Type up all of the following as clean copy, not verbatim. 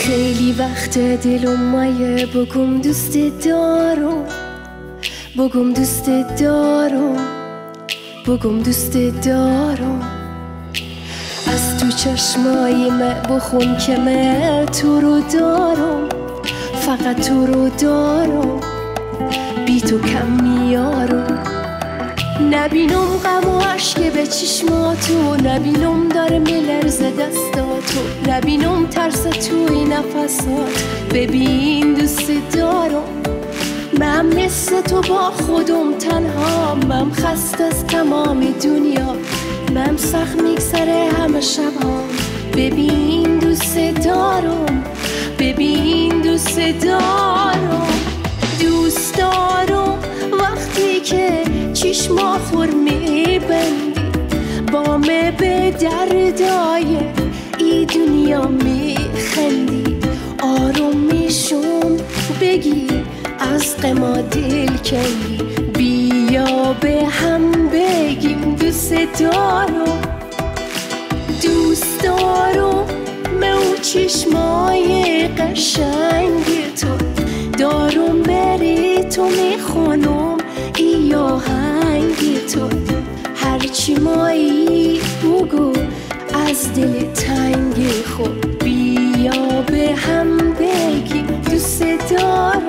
خیلی وقت دلم مایه بگم دوست دارم، بگم دوست دارم، بگم دوست دارم. از تو چشمای من بخون که من تو رو دارم، فقط تو رو دارم، بی تو کم میارم. نبینم غم و عشق به چشماتو، نبینم داره میلرزه دستاتو، نبینم ترس توی نفسات. ببین دوست دارم، من مثل تو با خودم تنها، من خسته از تمام دنیا، من سخت میگذره همه شبها. ببین دوست دارم، ببین دوست دارم، دوست دارم وقتی که چشما خور میبندی، با من به دردای ای دنیا میخندی. آروم میشم بگی از غما دل کنی، بیا به هم بگیم دوست دارم، دوست دارم. من چشمای قشنگ تو دارم، بری تو میخونم ای آهنگ تو. هرچی مایی بگو از دل تنگ خود، بیا به هم بگیم دوست دارم.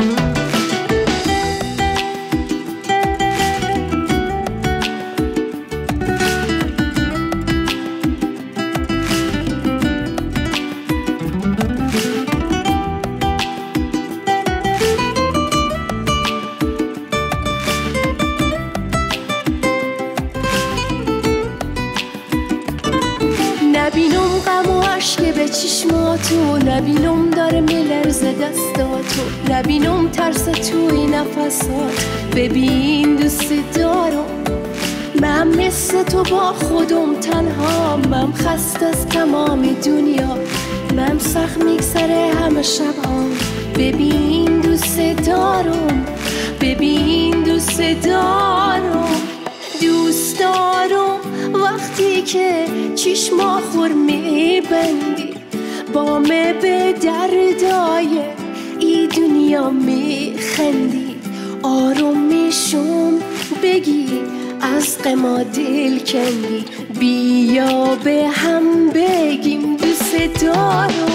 نبینم غم و عشق به چشماتو، نبینم داره میلرزه دستاتو، نبینم ترس توی نفسات. ببین دوست دارم، من مثل تو با خودم تنها، من خسته از تمام دنیا، من سخت میگذره همه شبها. ببین دوست دارم، ببین دوست دارم، دوست دارم وقتی که چشما خور میبندی، با من به دردای ای دنیا میخندی. آروم میشم بگی از غما دل کنی، بیا به هم بگیم دوست دارم،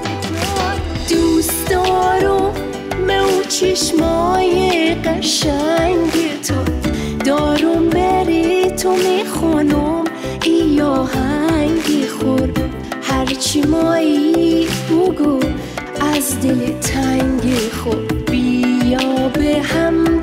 دوست دارم. من چشمای قشنگ تو دارم، بری تو میخونم ای آهنگ خور. هرچی مایی بگو از دل تنگ خود، بیا به هم